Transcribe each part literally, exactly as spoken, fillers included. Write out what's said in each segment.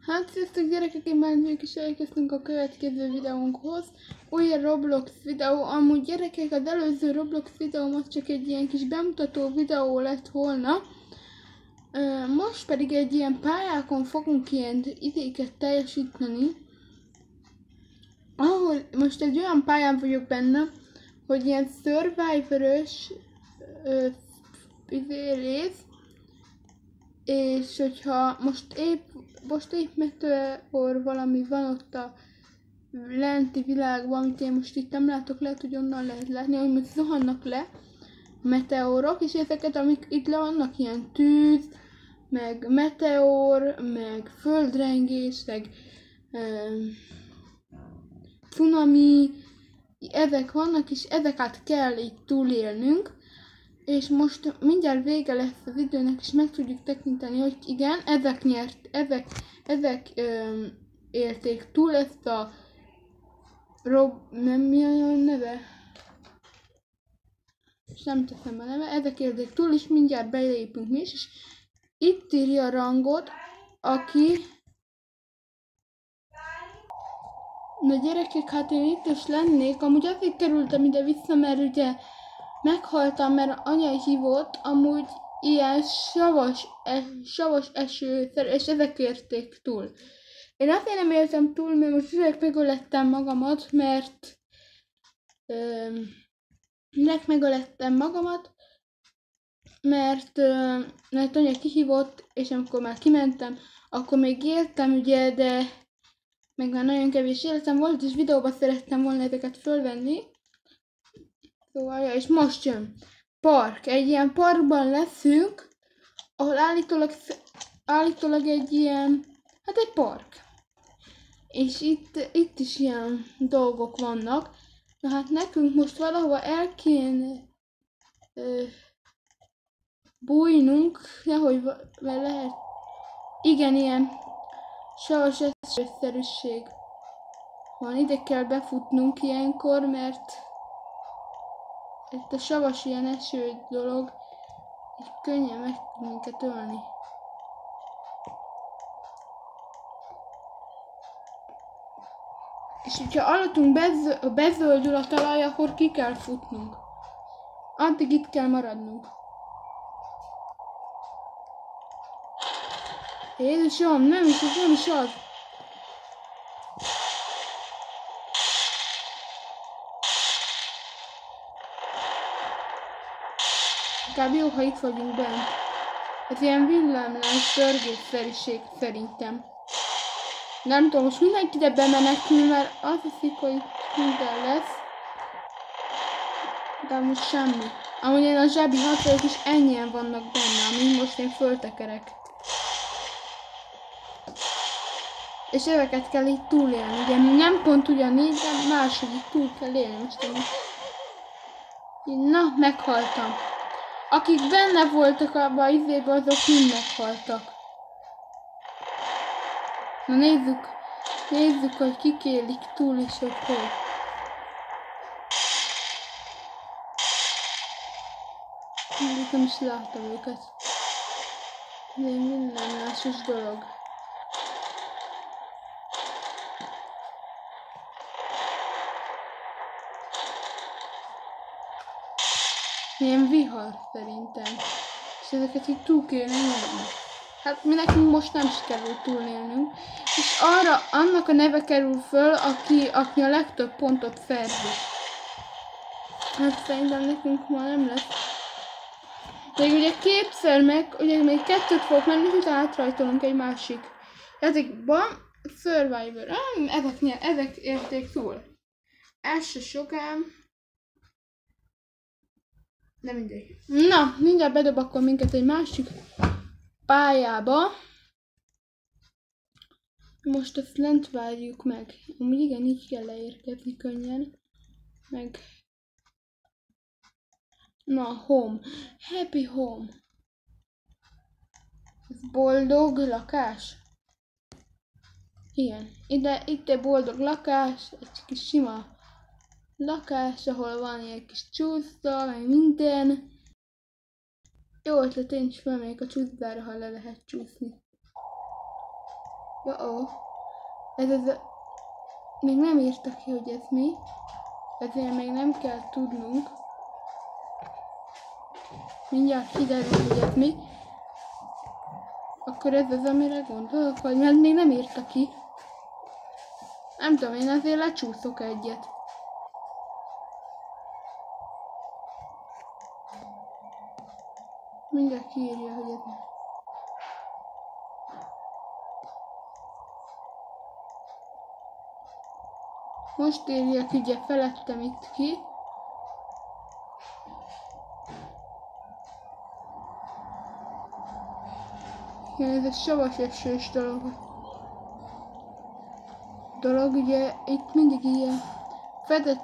Hát sziasztok gyerekek, én már mégis elkezdtünk a következő videónkhoz. Új Roblox videó, amúgy gyerekek, az előző Roblox videóm az csak egy ilyen kis bemutató videó lett volna. Most pedig egy ilyen pályákon fogunk ilyen idéket teljesíteni. Ahol most egy olyan pályán vagyok benne, hogy ilyen Survivor-ös rész. És hogyha most épp, most épp meteor valami van ott a lenti világban, amit én most itt nem látok, lehet, hogy onnan lehet látni, hogy most zuhannak le meteorok, és ezeket, amik itt le vannak, ilyen tűz, meg meteor, meg földrengés, meg um, cunami, ezek vannak, és ezeket kell így túlélnünk. És most mindjárt vége lesz az időnek, és meg tudjuk tekinteni, hogy igen, ezek nyert, ezek, ezek öm, érték túl ezt a Rob... nem mi a neve? És nem teszem a neve, ezek érték túl, és mindjárt belépünk mi is, és itt írja a rangot, aki... Na gyerekek, hát én itt is lennék, amúgy azért kerültem ide vissza, mert ugye meghaltam, mert anya hívott, amúgy ilyen savas, es, savas eső, és ezek érték túl. Én azért nem éltem túl, mert most direkt megölettem magamat, mert öm, direkt megölettem magamat, mert, öm, mert anya kihívott, és amikor már kimentem, akkor még éltem ugye, de meg már nagyon kevés életem volt, és videóban szerettem volna ezeket fölvenni. Szóval, ja, és most jön park. Egy ilyen parkban leszünk, ahol állítólag, állítólag egy ilyen, hát egy park. És itt, itt is ilyen dolgok vannak. Na hát nekünk most valahova el kéne ö, bújnunk, nehogy lehet. Igen, ilyen savas esőszerűség van. Ide kell befutnunk ilyenkor, mert itt a savas ilyen eső dolog, és könnyen meg tud minket ölni. És hogyha alatunk bezö bezöldül a talaj, akkor ki kell futnunk. Addig itt kell maradnunk. Jézusom, nem is, ez nem is az. Inkább jó, ha itt vagyunk bent. Ez ilyen villámlás törgésszerűség szerintem. Nem tudom, most mindenki ide bemenekül, mert azt hiszik, hogy minden lesz. De most semmi. Amúgy én a zsebi hat vagyok, és ennyien vannak benne, amíg most én föltekerek. És ezeket kell így túlélni. Ugye nem pont ugyanígy, de máshogy így túl kell élni. Most én... Na, meghaltam. Akik benne voltak abban az izében, azok mind meghaltak. Na nézzük, nézzük, hogy kik élik túl is, hogy hogy. Még nem is láttam őket. Ez egy mindenlásos dolog. Ilyen vihar szerintem. És ezeket így túl kéne élni. Hát mi nekünk most nem sikerült túlélnünk. És arra, annak a neve kerül föl, aki, aki a legtöbb pontot szerzi. Hát szerintem nekünk ma nem lesz. De ugye kétszer meg, ugye még kettőt fogok menni, és utána átrajtolunk egy másik játékban. Survivor. Ah, ezek, ezek érték túl. Ez se sokám. De mindegy. Na, mindjárt bedob akkor minket egy másik pályába. Most ezt lent várjuk meg. Amúgy igen, így kell leérkezni könnyen. Meg... Na, home. Happy home. Ez boldog lakás. Igen. Ide, itt egy boldog lakás. Egy kis sima lakás, ahol van ilyen kis csúszda, meg minden. Jó ötlet, én is felmegyek a csúszdára, ha le lehet csúszni. Ja, ó. Ez az a... Még nem írta ki, hogy ez mi. Ezért még nem kell tudnunk. Mindjárt kiderül, hogy ez mi. Akkor ez az, amire gondolok, vagy mert még nem írta ki. Nem tudom, én azért lecsúszok egyet. Mindjárt kiírja, hogy ez mi. Most írják ugye felettem itt ki. Ja, ez egy savas esős dolog. Dolog, ugye itt mindig ilyen fedett.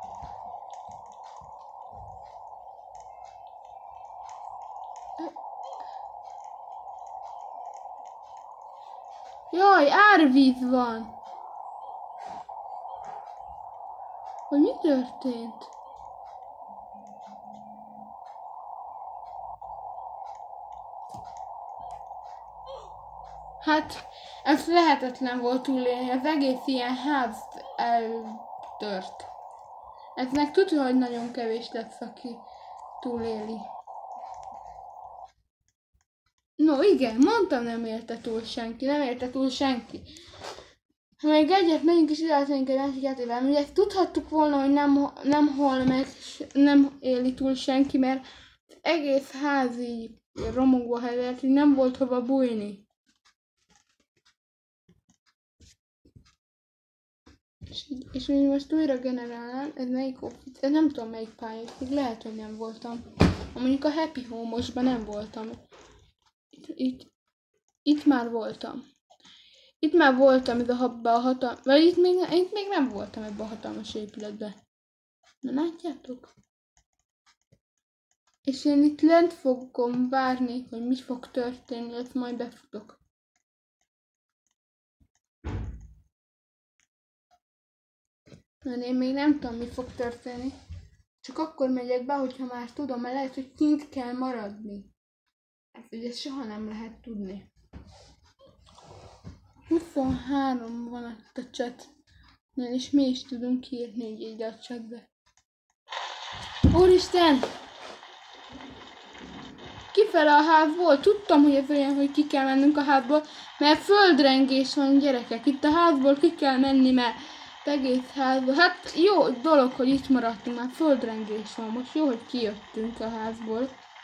Jaj, árvíz van! Hogy mi történt? Hát, ez lehetetlen volt túlélni, az egész ilyen ház eltört. Eznek tudja, hogy nagyon kevés lesz, aki túléli. No igen, mondtam, nem élte túl senki, nem élte túl senki. Ha még egyet megyünk is illetnénk egy másik játékban, ugye tudhattuk volna, hogy nem, nem hal meg, nem éli túl senki, mert egész ház így romokba hevert, így nem volt hova bújni. És, és hogy most újra generálnám, ez melyik office? Ez nem tudom melyik pályáig, lehet, hogy nem voltam. Mondjuk a Happy Home-osban nem voltam. Itt, itt, itt már voltam. Itt már voltam ez a, habba, a hatalmas, vagy itt még, itt még nem voltam ebben a hatalmas épületben. Na látjátok? És én itt lent fogom várni, hogy mi fog történni, ezt majd befutok. Mert én még nem tudom, mi fog történni. Csak akkor megyek be, hogyha már tudom, mert lehet, hogy kint kell maradni. Ezt ugye soha nem lehet tudni. huszonhárom van a chatnél, és mi is tudunk írni így a chatbe. Úristen! Kifele a házból, tudtam, hogy ez olyan, hogy ki kell mennünk a házból, mert földrengés van, gyerekek. Itt a házból ki kell menni, mert egész házból. Hát jó dolog, hogy itt maradtunk, már földrengés van. Most jó, hogy kijöttünk a házból.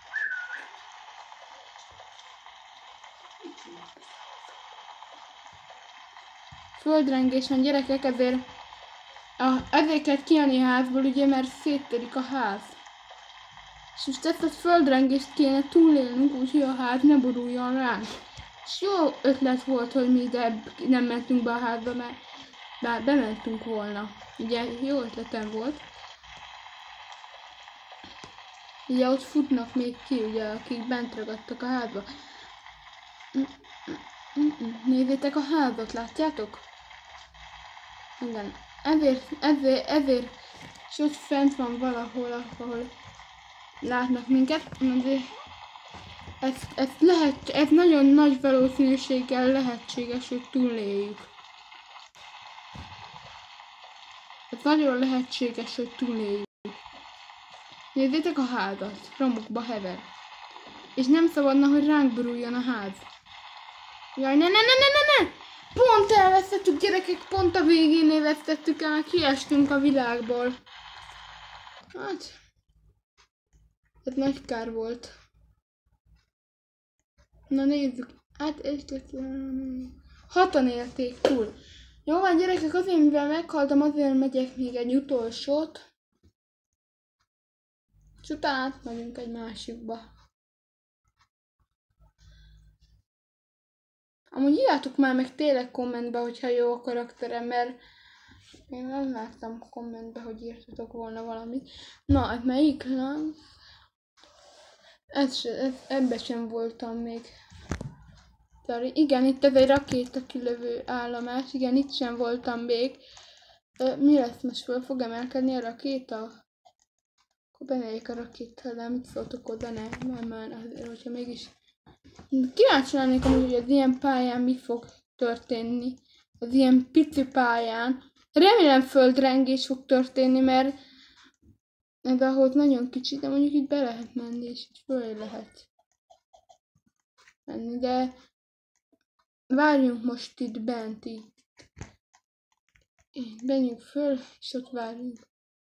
Földrengés van, gyerekek, ezért a, ezért kell kijönni a házból, ugye, mert széttörik a ház. És most ezt a földrengést kéne túlélnünk, úgyhogy a ház ne boruljon ránk. És jó ötlet volt, hogy mi ide nem mentünk be a házba, mert bár bementünk volna. Ugye jó ötletem volt. Ugye ott futnak még ki, ugye, akik bent ragadtak a házba. Nézzétek a házat, látjátok? Igen. Ezért, ezért, ezért, és ott fent van valahol, ahol látnak minket, azért ez, ez, lehet, ez nagyon nagy valószínűséggel lehetséges, hogy túléljük. Ez nagyon lehetséges, hogy túléljük. Nézzétek a házat, romokba hever. És nem szabadna, hogy ránk boruljon a ház. Jaj, ne, ne, ne, ne, ne, ne! Pont elvesztettük, gyerekek, pont a végén vesztettük el, mert kiestünk a világból. Hát... ez nagy kár volt. Na nézzük. Hát egy hatan élték túl. Jó van, gyerekek, azért mivel meghaltam, azért megyek még egy utolsót. És utána átmegyünk egy másikba. Amúgy írjátok már meg tényleg kommentbe, hogyha jó a karakterem, mert én nem láttam kommentbe, hogy írtatok volna valamit. Na, ez melyik láng? Ez, ez, ebbe sem voltam még. Sorry. Igen, itt ez egy rakéta kilövő állomás. Igen, itt sem voltam még. Mi lesz most? Föl fog emelkedni a rakéta? Akkor bemegyek a rakéta, de mit szóltok oda? Ne, nem, már azért, hogyha mégis... Kíváncsi lennék amúgy, hogy az ilyen pályán mi fog történni az ilyen pici pályán. Remélem földrengés fog történni, mert de ahhoz nagyon kicsi, de mondjuk itt be lehet menni, és itt föl lehet menni, de várjunk most itt bent így. Menjünk föl, és ott várjunk.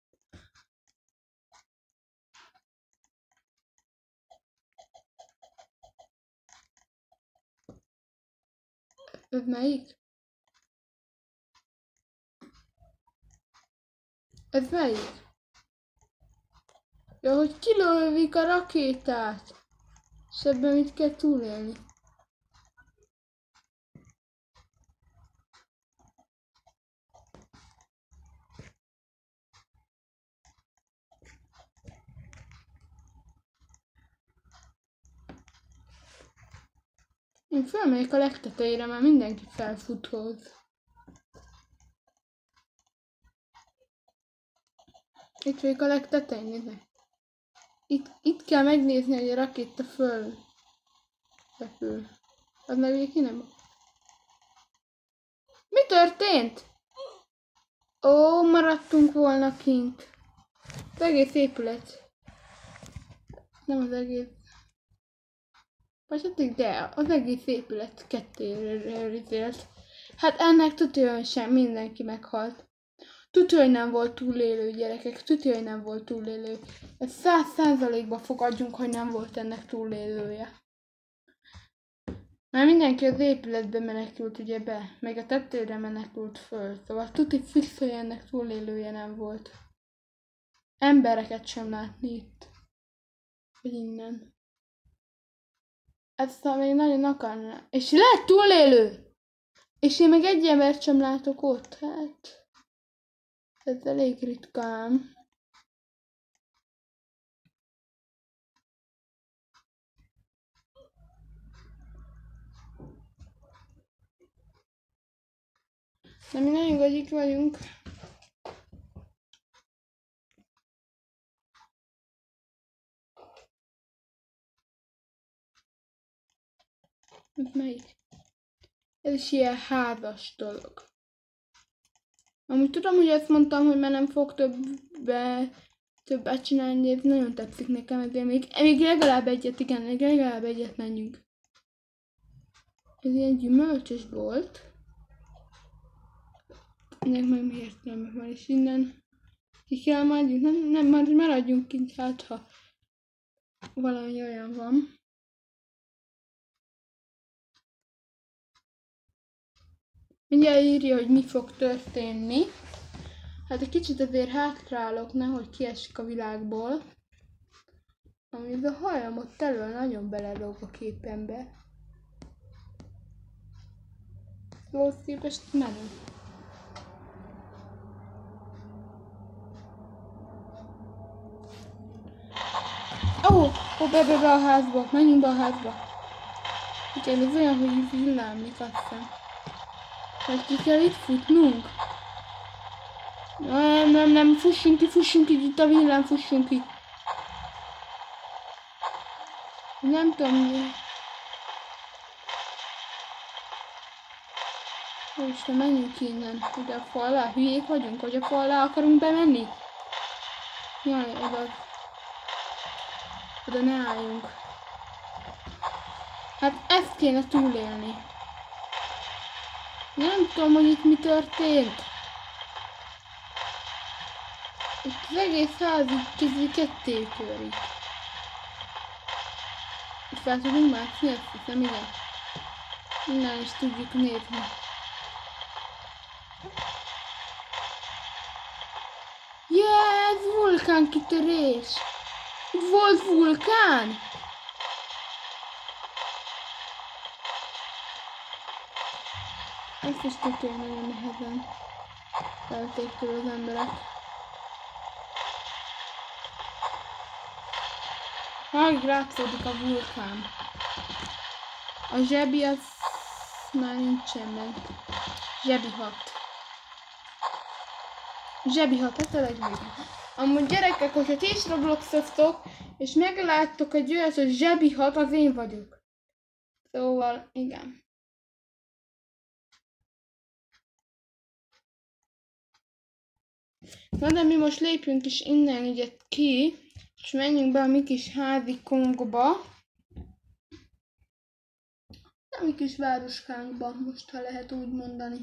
Ez melyik? Ez melyik? Ja, hogy kilövik a rakétát. És ebben mit kell túlélni? Én felmegyek a legtetejére, mert mindenki felfut hoz. Itt vagyok a legtetején, nézd. Itt, itt kell megnézni, hogy a rakéta föl repül. Az meg ugye ki nem. Mi történt? Ó, maradtunk volna kint. Az egész épület. Nem az egész. Vagy de az egész épület kettőre rizélt. Hát ennek tudja, sem mindenki meghalt. Tudja, hogy nem volt túlélő, gyerekek, tudja, hogy nem volt túlélő. Ez száz százalékban fogadjunk, hogy nem volt ennek túlélője. Mert mindenki az épületbe menekült ugye be, meg a tetőre menekült föl, szóval tuti fix, hogy ennek túlélője nem volt. Embereket sem látni itt. Vagy innen. Ezt még nagyon akarna. És lehet túlélő! És én meg egy embert sem látok ott, hát. Ez elég ritkán. De mi nagyon gagyik vagyunk. Ez melyik? Ez is ilyen házas dolog. Amúgy tudom, hogy ezt mondtam, hogy már nem fog többbe, többet csinálni, de ez nagyon tetszik nekem, ezért még, még legalább egyet, igen, még legalább egyet menjünk. Ez ilyen gyümölcsös volt. Ennek meg mi értelme van, és innen ki kell maradjunk, nem, nem, majd maradjunk kint, hát ha valami olyan van. Mindjárt írja, hogy mi fog történni. Hát egy kicsit azért hátrálok, nehogy kiesik a világból. Ami ez a hajam ott elől nagyon beledog a képembe. Ahhoz képest menő. Ó, oh, oh, be, be, be a házba, menjünk be a házba. Igen, ez olyan, hogy villámlik, azt hiszem. Vagy ki kell itt futnunk? Nem, nem, nem, fussunk ki, fussunk ki, itt a villám, fussunk ki. Nem tudom, mi. Ó, Isten, menjünk innen, ide a fal alá, hülyék vagyunk, hogy a fal alá akarunk bemenni? Jaj, oda. Oda ne álljunk. Hát ezt kéne túlélni. Nem tudom, hogy itt mi történt. Itt az egész ház így kezdi ketté törik. Itt fel tudunk mászni, ezt hiszem, igen. Innen is tudjuk nézni. Yeah, ez vulkánkitörés! Itt volt vulkán! Ezt is tudjuk nagyon nehezen felték tőle az emberek. Alig látszódik a vulkán. A zsebi az már nincsen meg. Zsebi hat. Zsebi hat, ez a legjobb. Amúgy gyerekek, hogyha ti is Robloxoztok, és megláttok egy olyat, hogy zsebi hat, az én vagyok. Szóval, igen. Na de mi most lépjünk is innen ugye ki, és menjünk be a mi kis házi kongba. A mi kis városkánkba, most ha lehet úgy mondani.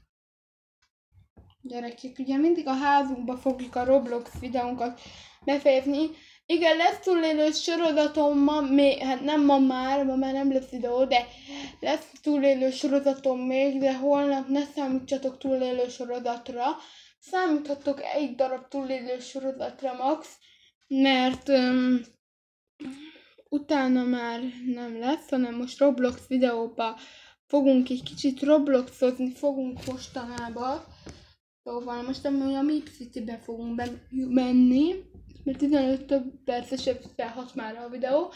Gyerekek, ugye mindig a házunkba fogjuk a Roblox videónkat befejezni. Igen, lesz túlélő sorozatom ma, még, hát nem ma már, ma már nem lesz videó, de lesz túlélő sorozatom még, de holnap ne számítsatok túlélő sorozatra. Számíthatok egy darab túlélő sorozatra max, mert um, utána már nem lesz, hanem most Roblox videóba fogunk egy kicsit Robloxozni, fogunk mostanában. Szóval most a Mip City-be fogunk menni, mert tizenöt több percesebb felhat már a videó.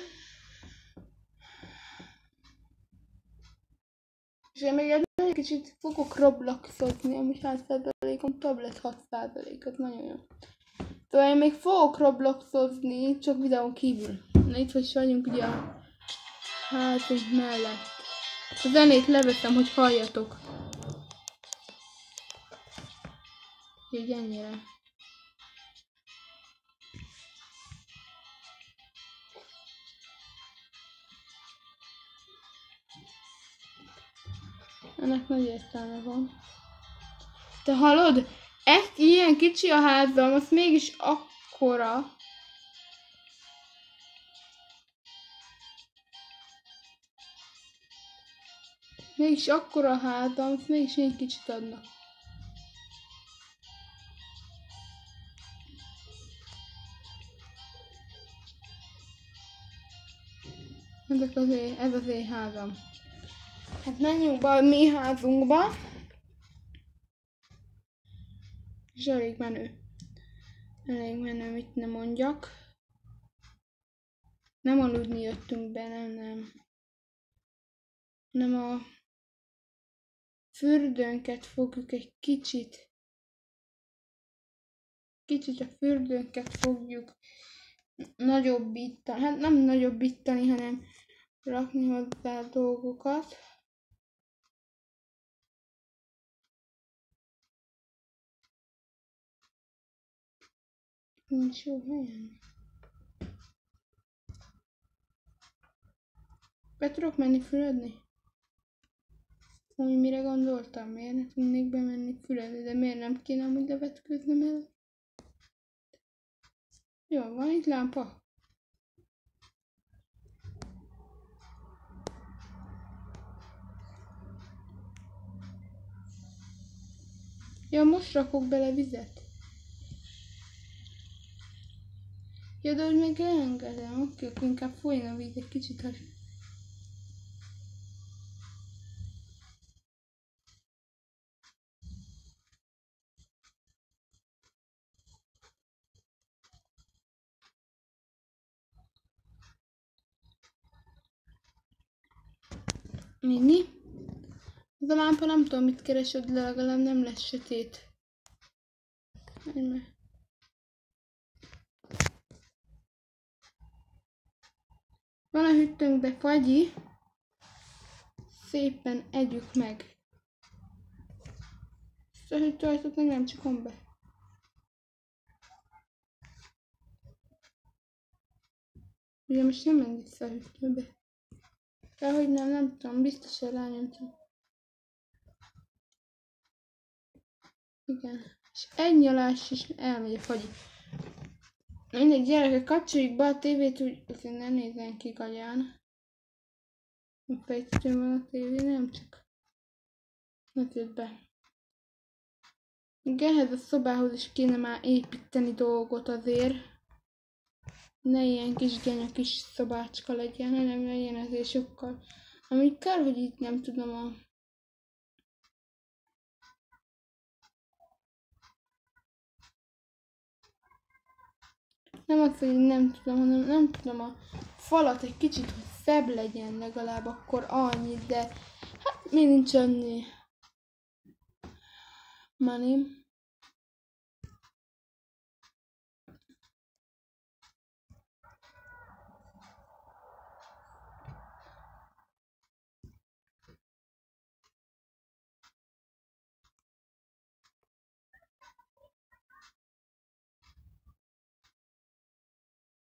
És én még egy nagyon kicsit fogok Robloxozni, ami száz százalékon több lesz hat százalék, ez nagyon jó. Szóval én még fogok Robloxozni, csak videón kívül. Na itt is vagyunk ugye a házunk mellett. A zenét leveszem, hogy halljatok. Így ennyire. Ennek nagy értelme van. Te hallod? Ezt ilyen kicsi a házam, az mégis akkora. Mégis akkora a házam, az mégis ilyen kicsit adnak. Ezek az én, ez az én házam. Hát menjünk be a mi házunkba. És elég menő. Elég menő, mit ne mondjak. Nem aludni jöttünk be, nem, nem. Nem a fürdőnket fogjuk egy kicsit. Kicsit a fürdőnket fogjuk nagyobbítani. Hát nem nagyobbítani, hanem rakni hozzá dolgokat. Nincs jó helyen. Be tudok menni füledni? Hogy mire gondoltam? Miért ne tudnék bemenni füledni? De miért nem kéne amúgy levetkőznem el? Jó, van itt lámpa? Ja, most rakok bele vizet. Ja, de hogy még elengedem, oké, akkor inkább folyjon a víz egy kicsit, hogy... Mini? Ez a lámpa nem tudom mit keresed, de legalább nem lesz sötét. Van a hűtőnkbe fagyi. Szépen együk meg. Ezt a hűtőajtót meg nem csikom be. Ugye most nem ment vissza a hűtőbe. De hogy nem, nem tudom, biztosan rányomtam. Igen. És egy nyalás is elmegy a fagyi. Mindegy, gyerekek, kapcsoljuk be a tévét, úgy azért ne nézzen ki gagyán. A fejtő van a tévé, nem csak. Ne tedd be. Igen, ehhez a szobához is kéne már építeni dolgot azért. Ne ilyen kis genya kis szobácska legyen, hanem legyen azért sokkal. Amíg kell, hogy itt nem tudom a... Nem azt, hogy nem tudom, hanem nem tudom a falat egy kicsit, hogy szebb legyen legalább, akkor annyi, de hát mi nincs annyi money.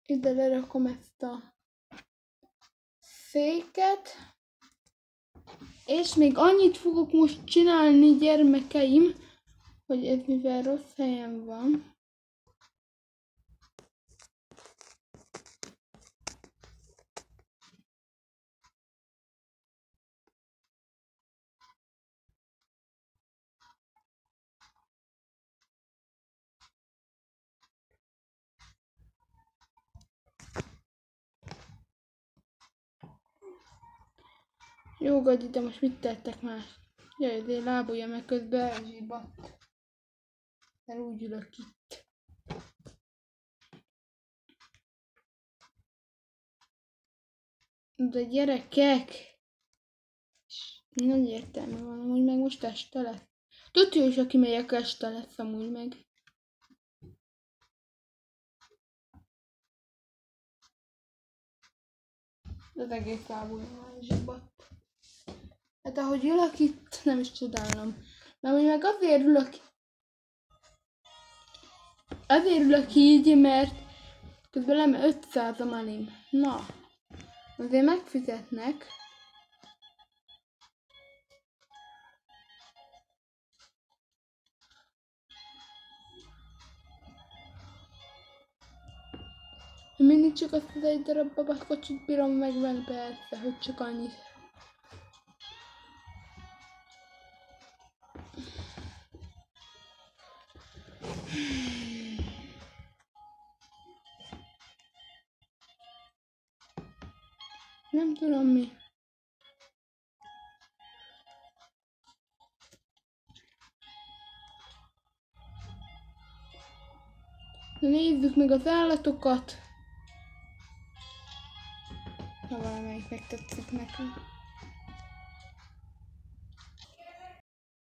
ide lerakom ezt a széket. És még annyit fogok most csinálni, gyermekeim, hogy ez mivel rossz helyen van. Jó, Gagyi, de most mit tettek már? Jaj, de lábulja meg közben elzsibadt. Mert úgy ülök itt. De gyerekek! Nagy értelme van, amúgy meg most este lesz. Tudja is, aki melyek este lesz amúgy meg. Az egész lábulja elzsibadt. Hát ahogy ülök itt, nem is csodálom. Mert úgy meg azért ülök... Azért ülök így, mert közben leme ötszáz a malim. Na, azért megfizetnek. Mindig csak azt az egy darab babakocsit bírom megvenni, persze, hogy csak annyit. Nem tudom mi. Na nézzük meg az állatokat. Ha valamelyik megtetszik nekem.